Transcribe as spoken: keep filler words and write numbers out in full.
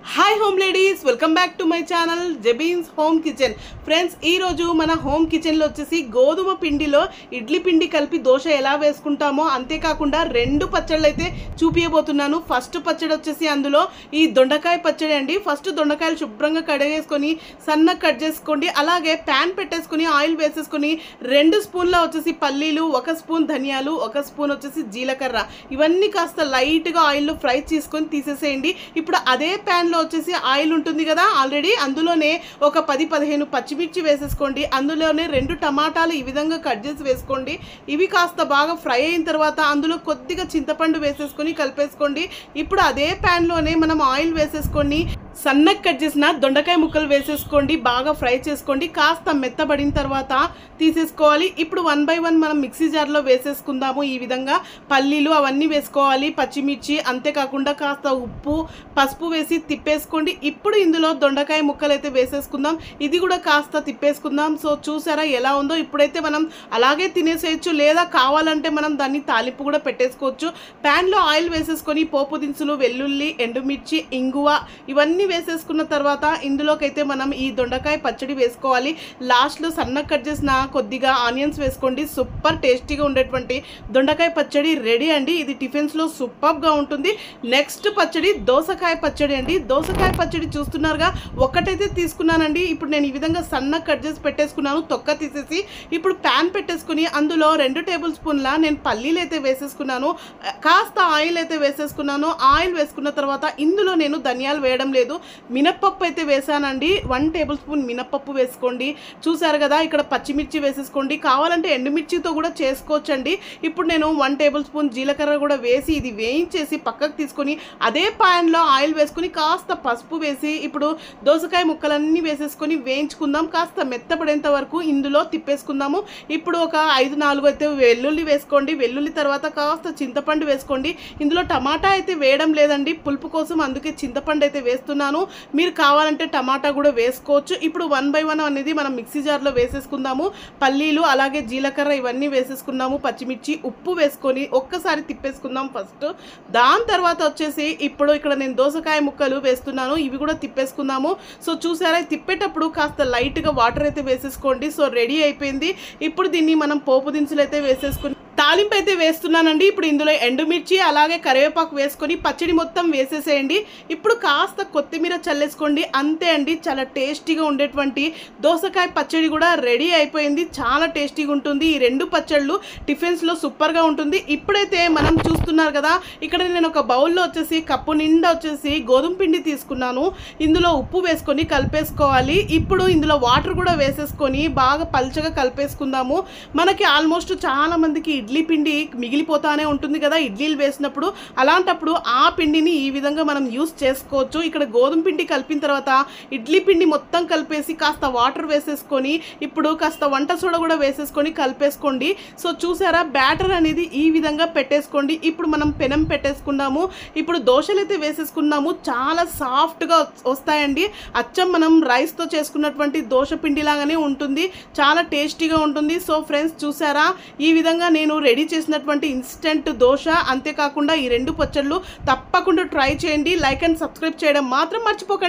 Hi home ladies, welcome back to my channel Jebeen's home kitchen. Friends, ఈరోజు మన home కిచెన్లో వచ్చేసి గోధుమ పిండిలో ఇడ్లీ పిండి కలిపి దోశ ఎలా వేసుకుంటామో అంతేకాకుండా రెండు పచ్చళ్ళు అయితే చూపించబోతున్నాను. ఫస్ట్ పచ్చడి వచ్చేసి అందులో ఈ దొండకాయ పచ్చడి అండి. ఫస్ట్ దొండకాయలు శుభ్రంగా కడిగేసుకొని సన్నగా కట్ చేసుకోండి. అలాగే ప్యాన్ పెట్టేసుకొని ఆయిల్ వేసేసుకొని రెండు స్పూన్ల వచ్చేసి పల్లీలు, ఒక స్పూన్ ధనియాలు, ఒక స్పూన్ వచ్చేసి జీలకర్ర ఇవన్నీ కాస్త లైట్గా ఆయిల్లో ఫ్రై చేసుకొని తీసేసేయండి. ఇప్పుడు అదే ప్యాన్లో వచ్చేసి ఆయిల్ ఉంటుంది కదా ఆల్రెడీ, అందులోనే ఒక పది పదిహేను పచ్చిమిర్చి వేసేసుకోండి. అందులోనే రెండు టమాటాలు ఈ విధంగా కట్ చేసి వేసుకోండి. ఇవి కాస్త బాగా ఫ్రై అయిన తర్వాత అందులో కొద్దిగా చింతపండు వేసేసుకొని కలిపేసుకోండి. ఇప్పుడు అదే ప్యాన్లోనే మనం ఆయిల్ వేసేసుకొని సన్నగా కట్ చేసిన దొండకాయ ముక్కలు వేసేసుకోండి. బాగా ఫ్రై చేసుకోండి. కాస్త మెత్తబడిన తర్వాత తీసేసుకోవాలి. ఇప్పుడు వన్ బై వన్ మనం మిక్సీ జార్లో వేసేసుకుందాము. ఈ విధంగా పల్లీలు అవన్నీ వేసుకోవాలి, పచ్చిమిర్చి, అంతేకాకుండా కాస్త ఉప్పు, పసుపు వేసి తిప్పేసుకోండి. ఇప్పుడు ఇందులో దొండకాయ ముక్కలు అయితే వేసేసుకుందాం. ఇది కూడా కాస్త తిప్పేసుకుందాం. సో చూసారా ఎలా ఉందో. ఇప్పుడైతే మనం అలాగే తినేసేయచ్చు, లేదా కావాలంటే మనం దాన్ని తాలింపు కూడా పెట్టేసుకోవచ్చు. ప్యాన్లో ఆయిల్ వేసేసుకొని పోపు దినుసులు, వెల్లుల్లి, ఎండుమిర్చి, ఇంగువ ఇవన్నీ వేసేసుకున్న తర్వాత ఇందులోకైతే మనం ఈ దొండకాయ పచ్చడి వేసుకోవాలి. లాస్ట్లో సన్నగా కట్ చేసిన కొద్దిగా ఆనియన్స్ వేసుకోండి. సూపర్ టేస్టీగా ఉండేటువంటి దొండకాయ పచ్చడి రెడీ అండి. ఇది టిఫిన్స్లో సూపర్గా ఉంటుంది. నెక్స్ట్ పచ్చడి దోసకాయ పచ్చడి అండి. దోసకాయ పచ్చడి చూస్తున్నారుగా, ఒక్కటైతే తీసుకున్నానండి. ఇప్పుడు నేను ఈ విధంగా సన్నగా కట్ చేసి పెట్టేసుకున్నాను, తొక్క తీసేసి. ఇప్పుడు ప్యాన్ పెట్టేసుకుని అందులో రెండు టేబుల్ స్పూన్ల నేను పల్లీలు అయితే వేసేసుకున్నాను. కాస్త ఆయిల్ అయితే వేసేసుకున్నాను. ఆయిల్ వేసుకున్న తర్వాత ఇందులో నేను ధనియాలు వేయడం లేదు, మినప్పప్పు అయితే వేసానండి. వన్ టేబుల్ స్పూన్ మినప్పప్పు వేసుకోండి. చూసారు కదా, ఇక్కడ పచ్చిమిర్చి వేసేసుకోండి. కావాలంటే ఎండుమిర్చితో కూడా చేసుకోవచ్చండి. ఇప్పుడు నేను వన్ టేబుల్ స్పూన్ జీలకర్ర కూడా వేసి ఇది వేయించేసి పక్కకు తీసుకొని అదే ప్యాన్లో ఆయిల్ వేసుకొని కాస్త పసుపు వేసి ఇప్పుడు దోసకాయ ముక్కలన్నీ వేసేసుకొని వేయించుకుందాం. కాస్త మెత్తపడేంత వరకు ఇందులో తిప్పేసుకుందాము. ఇప్పుడు ఒక ఐదు నాలుగు అయితే వెల్లుల్లి వేసుకోండి. వెల్లుల్లి తర్వాత కాస్త చింతపండు వేసుకోండి. ఇందులో టమాటా అయితే వేయడం లేదండి పులుపు కోసం, అందుకే చింతపండు అయితే వేస్తున్నాను. మీరు కావాలంటే టమాటా కూడా వేసుకోవచ్చు. ఇప్పుడు వన్ బై వన్ అనేది మనం మిక్సీ జార్లో వేసేసుకుందాము. పల్లీలు అలాగే జీలకర్ర ఇవన్నీ వేసేసుకున్నాము. పచ్చిమిర్చి, ఉప్పు వేసుకొని ఒక్కసారి తిప్పేసుకుందాం ఫస్ట్. దాని తర్వాత వచ్చేసి ఇప్పుడు ఇక్కడ నేను దోసకాయ ముక్కలు వేస్తున్నాను. ఇవి కూడా తిప్పేసుకుందాము. సో చూసారా, తిప్పేటప్పుడు కాస్త లైట్గా వాటర్ అయితే వేసేసుకోండి. సో రెడీ అయిపోయింది. ఇప్పుడు దీన్ని మనం పోపు దినుసులు అయితే వేసేసుకుని తాలింపు అయితే వేస్తున్నానండి. ఇప్పుడు ఇందులో ఎండుమిర్చి అలాగే కరివేపాకు వేసుకొని పచ్చడి మొత్తం వేసేసేయండి. ఇప్పుడు కాస్త కొత్తిమీర చల్లేసుకోండి. అంతే అండి, చాలా టేస్టీగా ఉండేటువంటి దోసకాయ పచ్చడి కూడా రెడీ అయిపోయింది. చాలా టేస్టీగా ఉంటుంది. ఈ రెండు పచ్చళ్ళు టిఫిన్స్లో సూపర్గా ఉంటుంది. ఇప్పుడైతే మనం చూస్తున్నారు కదా, ఇక్కడ నేను ఒక బౌల్లో వచ్చేసి కప్పు నిండా వచ్చేసి గోధుమ పిండి తీసుకున్నాను. ఇందులో ఉప్పు వేసుకొని కలిపేసుకోవాలి. ఇప్పుడు ఇందులో వాటర్ కూడా వేసేసుకొని బాగా పల్చగా కలిపేసుకుందాము. మనకి ఆల్మోస్ట్ చాలా మందికి ఇడ్లీ పిండి మిగిలిపోతానే ఉంటుంది కదా ఇడ్లీలు వేసినప్పుడు. అలాంటప్పుడు ఆ పిండిని ఈ విధంగా మనం యూస్ చేసుకోవచ్చు. ఇక్కడ గోధుమ పిండి కలిపిన తర్వాత ఇడ్లీ పిండి మొత్తం కలిపేసి కాస్త వాటర్ వేసేసుకొని ఇప్పుడు కాస్త వంట సోడా కూడా వేసేసుకొని కలిపేసుకోండి. సో చూసారా, బ్యాటర్ అనేది ఈ విధంగా పెట్టేసుకోండి. ఇప్పుడు మనం పెనం పెట్టేసుకున్నాము. ఇప్పుడు దోశలు అయితే వేసేసుకున్నాము. చాలా సాఫ్ట్గా వస్తాయండి. అచ్చం మనం రైస్తో చేసుకున్నటువంటి దోశ పిండి లాగానే ఉంటుంది. చాలా టేస్టీగా ఉంటుంది. సో ఫ్రెండ్స్ చూసారా, ఈ విధంగా నేను రెడీ చేసినటువంటి ఇన్స్టెంట్ దోశ, అంతేకాకుండా ఈ రెండు పచ్చళ్ళు తప్పకుండా ట్రై చేయండి. లైక్ అండ్ సబ్స్క్రైబ్ చేయడం మాత్రం మర్చిపోకండి.